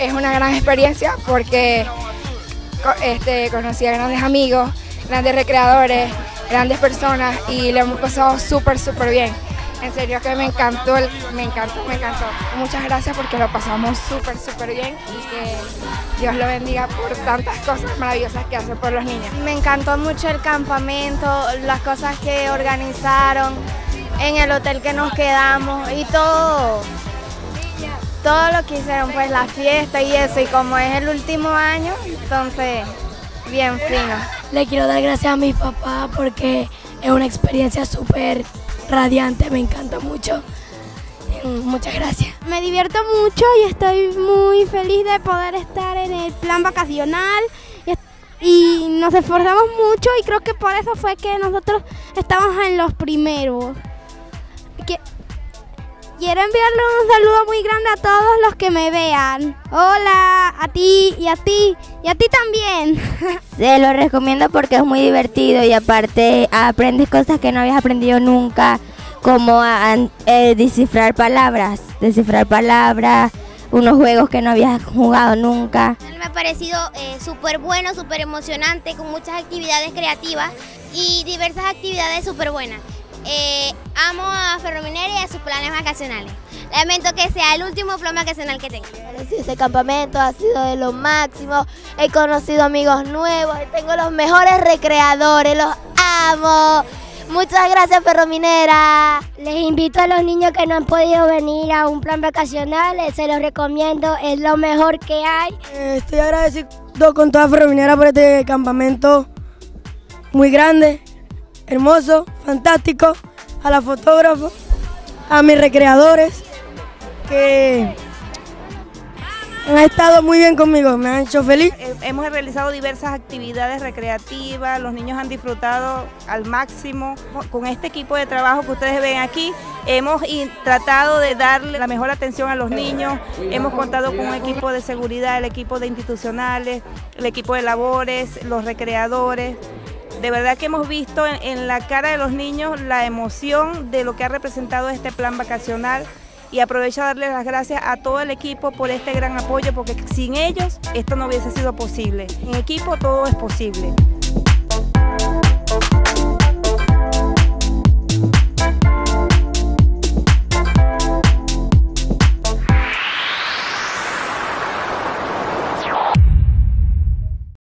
es una gran experiencia porque conocí a grandes amigos, grandes recreadores, grandes personas y le hemos pasado súper bien. En serio que me encantó. Muchas gracias porque lo pasamos súper bien y que Dios lo bendiga por tantas cosas maravillosas que hace por los niños. Me encantó mucho el campamento, las cosas que organizaron, en el hotel que nos quedamos y todo lo que hicieron, pues la fiesta y eso, y como es el último año, entonces bien fino. Le quiero dar gracias a mis papás porque es una experiencia súper radiante, me encanta mucho. Muchas gracias. Me divierto mucho y estoy muy feliz de poder estar en el plan vacacional y nos esforzamos mucho y creo que por eso fue que nosotros estamos en los primeros. Quiero enviarle un saludo muy grande a todos los que me vean. Hola, a ti y a ti y a ti también. Se lo recomiendo porque es muy divertido y aparte aprendes cosas que no habías aprendido nunca, como descifrar palabras, unos juegos que no habías jugado nunca. Me ha parecido súper bueno, súper emocionante, con muchas actividades creativas y diversas actividades súper buenas. Amo a Ferrominera y a sus planes vacacionales. Lamento que sea el último plan vacacional que tengo. Este campamento ha sido de lo máximo. He conocido amigos nuevos, tengo los mejores recreadores, los amo. Muchas gracias, Ferrominera. Les invito a los niños que no han podido venir a un plan vacacional, se los recomiendo, es lo mejor que hay. Estoy agradecido con toda Ferrominera por este campamento muy grande, hermoso, fantástico, a la fotógrafa, a mis recreadores que han estado muy bien conmigo, me han hecho feliz. Hemos realizado diversas actividades recreativas, los niños han disfrutado al máximo. Con este equipo de trabajo que ustedes ven aquí, hemos tratado de darle la mejor atención a los niños. Hemos contado con un equipo de seguridad, el equipo de institucionales, el equipo de labores, los recreadores. De verdad que hemos visto en la cara de los niños la emoción de lo que ha representado este plan vacacional y aprovecho a darles las gracias a todo el equipo por este gran apoyo porque sin ellos esto no hubiese sido posible. En equipo todo es posible.